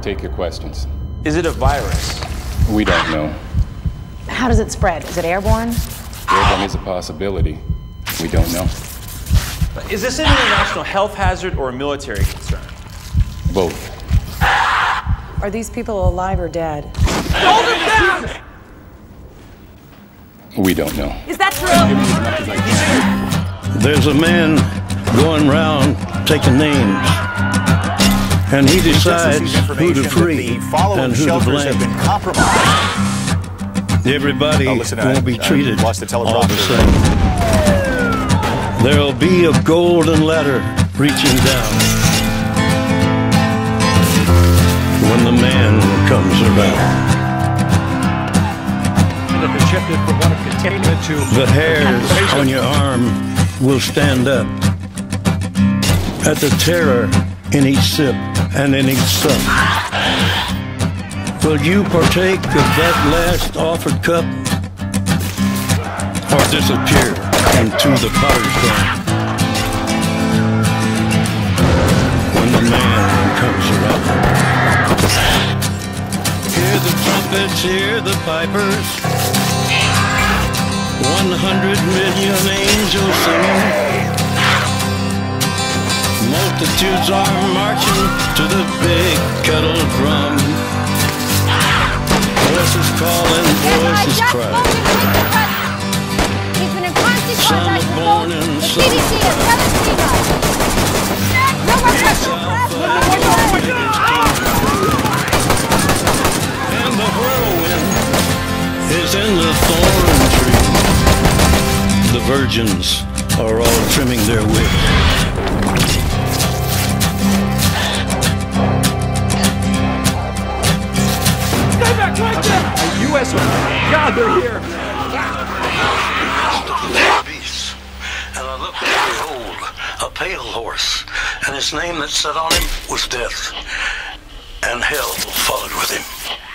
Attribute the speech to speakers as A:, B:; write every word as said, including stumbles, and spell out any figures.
A: take your questions.
B: Is it a virus?
A: We don't know.
C: How does it spread? Is it airborne?
A: Airborne is a possibility. We don't know.
B: Is this an international health hazard or a military concern?
A: Both.
C: Are these people alive or dead?
B: Hold them down!
A: We don't know.
C: Is that true?
D: There's a man going round taking names, and he decides who to free and who to blame. Everybody
E: oh, listen,
D: won't
E: I,
D: be
E: I
D: treated
E: lost the
D: all the same. There'll be a golden ladder reaching down when the man comes around. The hairs on your arm will stand up at the terror in each sip and in each sup. Will you partake of that last offered cup, or disappear into the potter's ground when the man comes around? Hear the trumpets, hear the pipers, one hundred million angels singing. Multitudes are marching to the big kettle drum. Voices calling, voices crying.
F: He's been in constant contact with
D: born
F: both
D: in
F: the C D C and the other Steve. No more pressure.
D: And the whirlwind is in the thorn tree. The virgins are all trimming their wigs.
B: Right there! A U S God, they're here!
D: Beast, and I looked and behold, a pale horse, and his name that sat on him was Death, and hell followed with him.